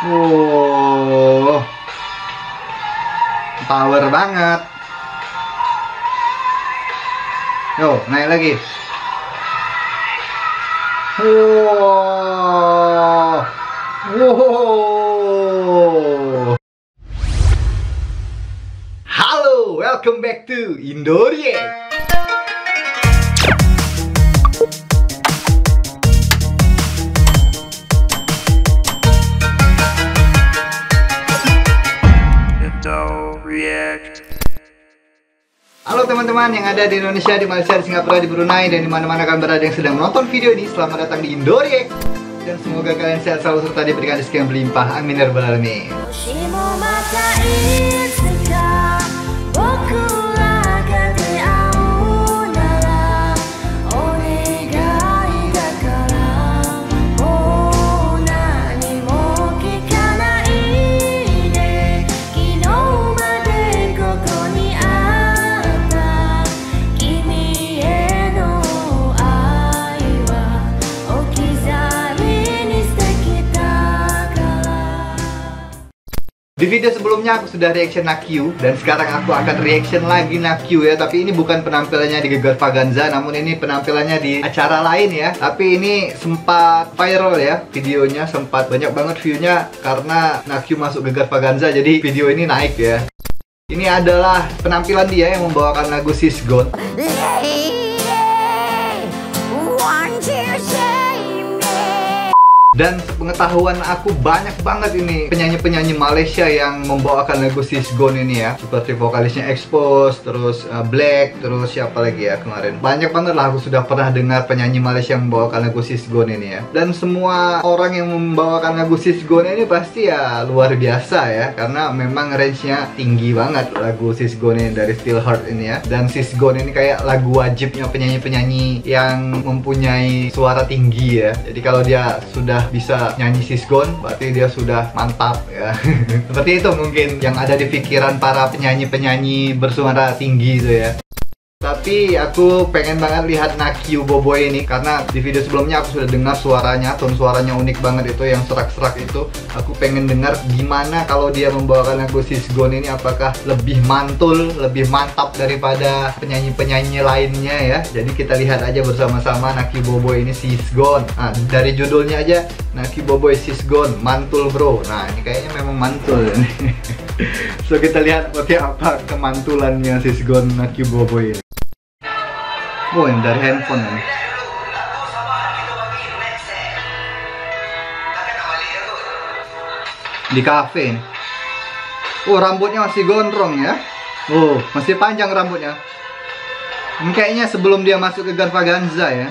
Wow, power banget. Yo, naik lagi. Wow. Wow. Halo, welcome back to Indoreact. Halo teman-teman yang ada di Indonesia, di Malaysia, di Singapura, di Brunei, dan dimana-mana kalian berada yang sedang menonton video ini. Selamat datang di Indoreact. Dan semoga kalian sehat selalu serta diberikan rezeki yang berlimpah. Amin ya rabbal alamin. Di video sebelumnya aku sudah reaction Nakyu, dan sekarang aku akan reaction lagi Nakyu ya. Tapi ini bukan penampilannya di Gegar Vaganza, namun ini penampilannya di acara lain ya. Tapi ini sempat viral ya, videonya sempat banyak banget view-nya karena Nakyu masuk Gegar Vaganza, jadi video ini naik ya. Ini adalah penampilan dia yang membawakan lagu Sis Gone. Dan sepengetahuan aku banyak banget ini penyanyi-penyanyi Malaysia yang membawakan lagu Sis Gone ini ya. Seperti vokalisnya Expose, terus Black, terus siapa lagi ya kemarin. Banyak banget lah aku sudah pernah dengar penyanyi Malaysia yang membawakan lagu Sis Gone ini ya. Dan semua orang yang membawakan lagu Sis Gone ini pasti ya luar biasa ya. Karena memang range-nya tinggi banget lagu Sis Gone dari Still Heart ini ya. Dan Sis Gone ini kayak lagu wajibnya penyanyi-penyanyi yang mempunyai suara tinggi ya. Jadi kalau dia sudah bisa nyanyi Sis Gone, berarti dia sudah mantap ya. Seperti itu mungkin yang ada di pikiran para penyanyi-penyanyi bersuara tinggi itu ya. Tapi aku pengen banget lihat Nakyu Boboiboy ini, karena di video sebelumnya aku sudah dengar suaranya, tone suaranya unik banget itu, yang serak-serak itu. Aku pengen dengar gimana kalau dia membawakan lagu Sis Gone ini, apakah lebih mantul, lebih mantap daripada penyanyi-penyanyi lainnya ya. Jadi kita lihat aja bersama-sama Nakyu Boboiboy ini Sis Gone. Nah, dari judulnya aja Nakyu Boboiboy Sis Gone, mantul bro. Nah, ini kayaknya memang mantul ini. So kita lihat seperti apa kemantulannya Sis Gone Nakyu Boboiboy ini. Oh, yang dari handphone ini. Di cafe ini. Oh, rambutnya masih gondrong ya. Oh, masih panjang rambutnya. Ini kayaknya sebelum dia masuk ke Gegar Vaganza ya.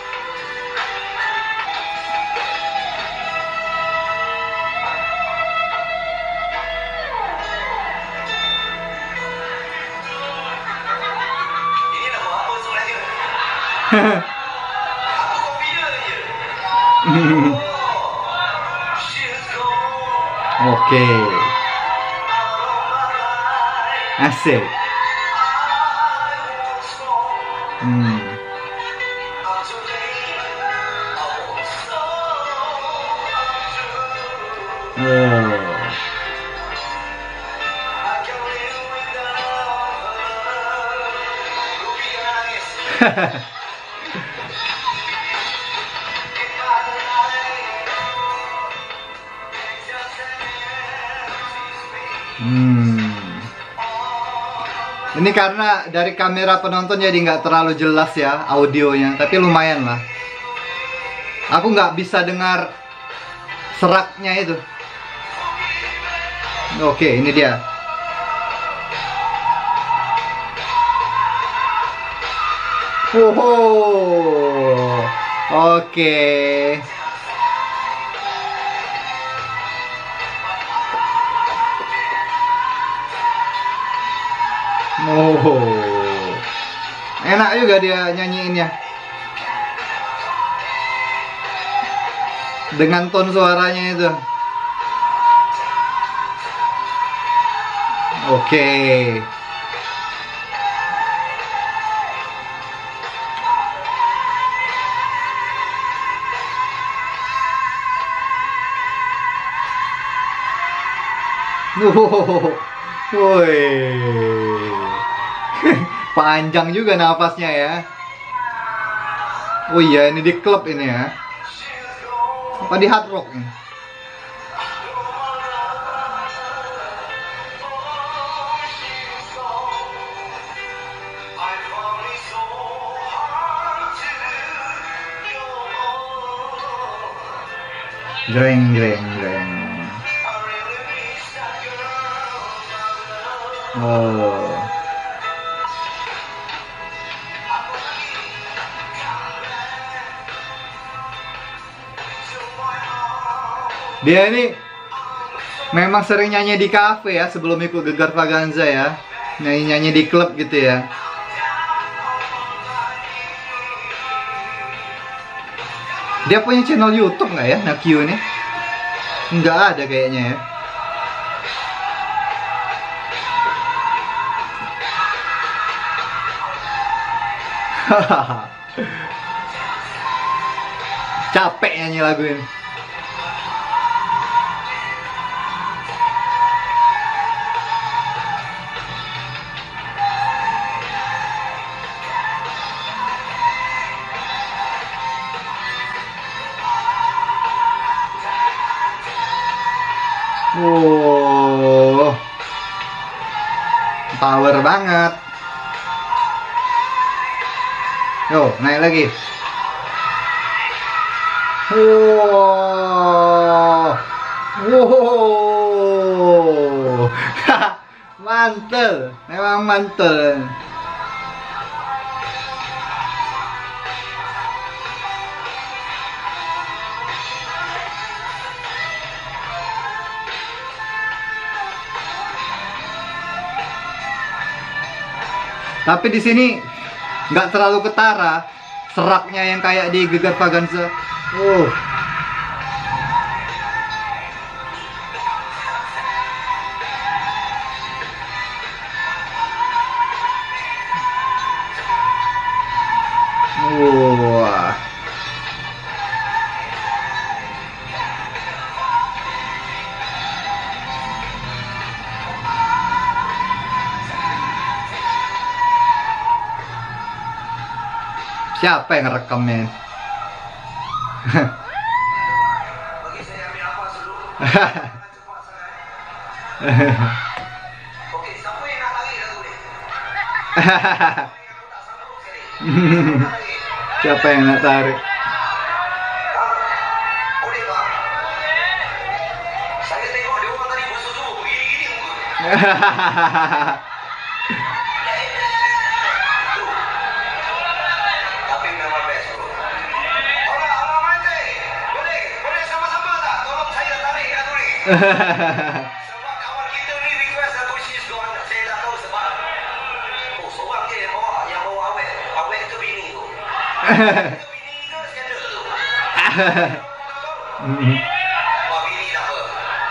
Oke, asik. Ini karena dari kamera penonton jadi nggak terlalu jelas ya audionya, tapi lumayan lah. Aku nggak bisa dengar seraknya itu. Oke, ini dia. Oh, oke. Oh, enak juga dia nyanyiinnya dengan tone suaranya itu. Oke. Wow. Woi. Panjang juga nafasnya ya. Oh iya, ini di klub ini ya. Apa di Hard Rock ini? Jreng jreng jreng. Oh. Dia ini memang sering nyanyi di kafe ya sebelum ikut Gegar Vaganza ya. Nyanyi-nyanyi di klub gitu ya. Dia punya channel YouTube nggak ya, Nakyu ini? Nggak ada kayaknya ya. Capek nyanyi lagu ini. Wow, power banget. Yo, naik lagi. Wow, wow, mantul, memang mantul. Tapi di sini nggak terlalu ketara seraknya yang kayak di Gegar Vaganza. Wah. Siapa yang ngerekamnya? Bagi saya apa seluruh. Oke, siapa yang nak lagi lagu ni? Siapa yang nak tarik? Boleh tak? Saya tengok dia orang tadi bersusu begini-gini muka. Tapi memang best. Orang Mante, boleh sama-sama tak? Tolong saya tarik lagu ni. Sebab kawan kita ni request lagu She's Gone. Saya tak tahu sebab. Oh, seorang je yang bawa awet ke bini tu. Bini ke skandal tu. Wah, bini tak apa.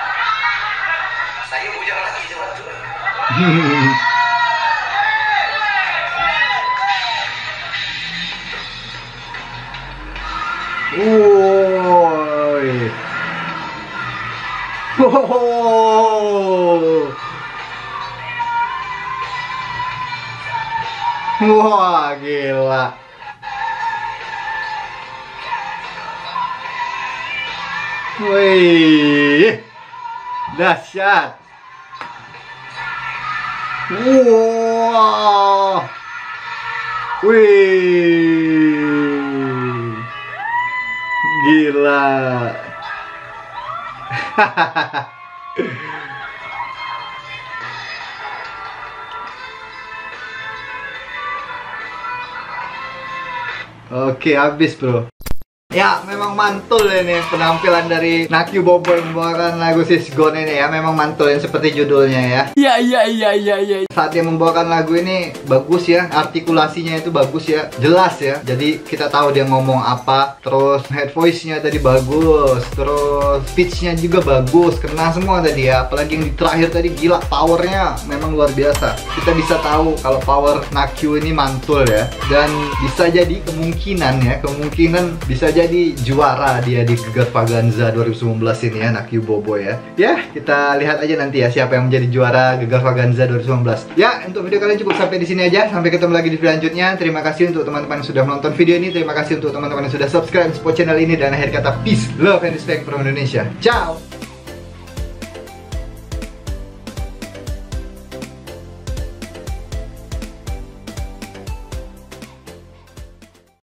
Saya bujang lagi sebab tu. Woi. Wow. Wah, gila. Wih. Dahsyat. Wah. Wih. Gila. Oke, habis bro. Ya, memang mantul ini penampilan dari Nakyu Bobo yang membawakan lagu She's Gone ini ya. Memang mantul yang seperti judulnya ya. Iya. Saat dia membawakan lagu ini bagus ya, artikulasinya itu bagus ya, jelas ya. Jadi kita tahu dia ngomong apa. Terus head voice-nya tadi bagus. Terus pitch-nya juga bagus, kena semua tadi ya. Apalagi yang di terakhir tadi gila, powernya memang luar biasa. Kita bisa tahu kalau power Nakyu ini mantul ya. Dan bisa jadi kemungkinan bisa jadi menjadi juara dia di Gegarvaganza 2019 ini ya, anak Yubobo ya. Ya, kita lihat aja nanti ya siapa yang menjadi juara Gegarvaganza 2019. Ya, untuk video kali ini cukup sampai di sini aja. Sampai ketemu lagi di video selanjutnya. Terima kasih untuk teman-teman yang sudah menonton video ini. Terima kasih untuk teman-teman yang sudah subscribe support channel ini, dan akhir kata peace, love and respect from Indonesia. Ciao.